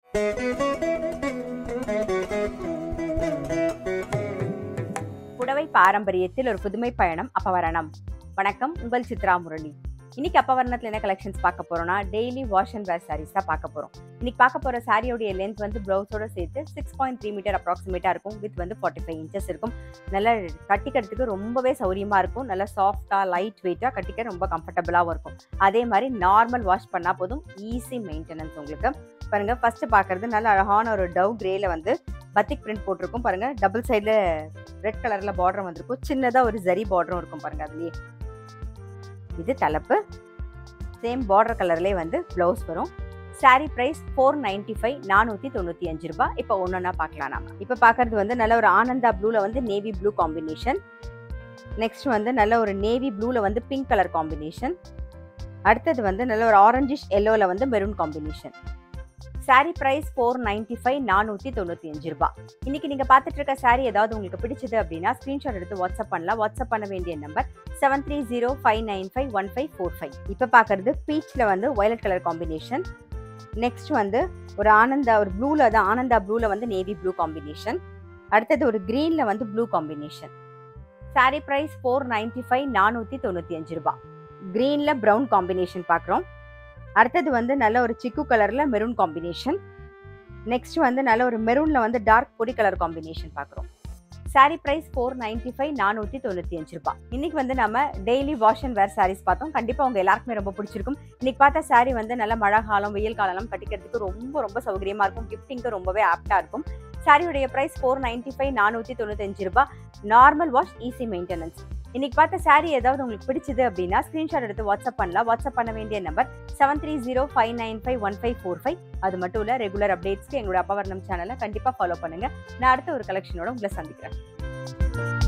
புடவை பாரம்பரியத்தில் ஒரு புதுமை பயணம் அப்பவரணம். வணக்கம், உங்கள் சித்ரா முரளி. இன்னைக்கு அப்பவரணத்தில் என்ன கலெக்ஷன்ஸ் பார்க்க போறோம்னா, daily wash and wear saris தான் பார்க்க போறோம். இன்னைக்கு பார்க்க போற சாரியோடைய லென்த் வந்து பிளவுஸோட சேர்த்து 6.3 மீட்டர் அப்ராக்சிமேட்டா இருக்கும். வித் வந்து 45 இன்ச்சஸ் இருக்கும். நல்லா கட்டிக்கிறதுக்கு ரொம்பவே சௌரியமா இருக்கும். நல்லா சாஃப்டா லைட் வெயிட்டா கட்டிக்க ரொம்ப கம்ஃபர்டபுளாகவும் இருக்கும். அதே மாதிரி நார்மல் வாஷ் பண்ணா போதும், ஈஸி மெயின்டெனன்ஸ் உங்களுக்கு. பாருங்க, ஃபர்ஸ்ட் பாக்குறது நல்ல அழகான ஒரு டவ் கிரேல வந்து பத்திக் பிரிண்ட் போட்டிருக்கும். பாருங்க, டபுள் சைட்ல ரெட் கலர்ல பார்டர் வந்திருக்கும். சின்னதா ஒரு ஜரி பார்டரும் இருக்கும் பாருங்க அதுலயே. இது தலைப்பு. சேம் பார்டர் கலர்லயே வந்து பிளவுஸ் வரும். சாரி பிரைஸ் 495, 495 ரூபாய். இப்போ ஒன்னொன்னா பார்க்கலாம். நாம இப்போ பார்க்கறது வந்து நல்ல ஒரு ஆனந்தா ப்ளூல வந்து நேவி ப்ளூ காம்பினேஷன். நெக்ஸ்ட் வந்து நல்ல ஒரு நேவி ப்ளூல வந்து பிங்க் கலர் காம்பினேஷன். அடுத்தது வந்து நல்ல ஒரு ஆரஞ்சிஷ் எல்லோல வந்து மெரூன் காம்பினேஷன். சாரி பிரைஸ் 495, 495 ரூபாய். இன்னைக்கு நீங்க பார்த்துட்டு இருக்க சாரி ஏதாவது உங்களுக்கு பிடிச்சது அப்படின்னா ஸ்கிரீன்ஷாட் எடுத்து வாட்ஸ்அப் பண்ணலாம். வாட்ஸ்அப் பண்ண வேண்டிய நம்பர் 7305951545. இப்ப பாக்குறது பீச்ல வந்து வயலட் கலர் காம்பினேஷன். நெக்ஸ்ட் வந்து ஒரு ஒரு ப்ளூல தான், ஆனந்தா ப்ளூல வந்து நேவி ப்ளூ காம்பினேஷன். அடுத்தது ஒரு கிரீன்ல வந்து ப்ளூ காம்பினேஷன். சாரி பிரைஸ் 495, 495 ரூபாய். கிரீன்ல பிரவுன் காம்பினேஷன் பாக்குறோம். அடுத்தது வந்து நல்ல ஒரு சிக்கு கலர்ல மெரூன் காம்பினேஷன். நெக்ஸ்ட் வந்து நல்ல ஒரு மெரூன்ல வந்து டார்க் பொடி கலர் காம்பினேஷன் பாக்குறோம். சாரி பிரைஸ் 495, 495 ரூபாய். இன்னைக்கு வந்து நம்ம daily wash and wear saris பார்த்தோம். கண்டிப்பா உங்க எல்லாருக்குமே ரொம்ப பிடிச்சிருக்கும். இன்னைக்கு பார்த்த சாரி வந்து நல்ல மழை காலம், வெயில் காலம் கட்டிக்கிறதுக்கு ரொம்ப ரொம்ப சௌகரியமா இருக்கும். கிஃப்டிங்க்கு ரொம்பவே ஆப்டா இருக்கும். சாரியுடைய பிரைஸ் 495, 495 ரூபாய். Normal wash, easy maintenance. இன்னைக்கு பார்த்த சாரி ஏதாவது உங்களுக்கு பிடிச்சது அப்படின்னா ஸ்கிரீன்ஷாட் எடுத்து வாட்ஸ்அப் பண்ணலாம். வாட்ஸ்அப் பண்ண வேண்டிய நம்பர் 7305951545. அது மட்டும் இல்ல, ரெகுலர் அப்டேட்ஸ்க்கு எங்களோட அப்பவரணம் சேனலை கண்டிப்பா ஃபாலோ பண்ணுங்க. நான் அடுத்த ஒரு கலெக்ஷனோட உங்களை சந்திக்கிறேன்.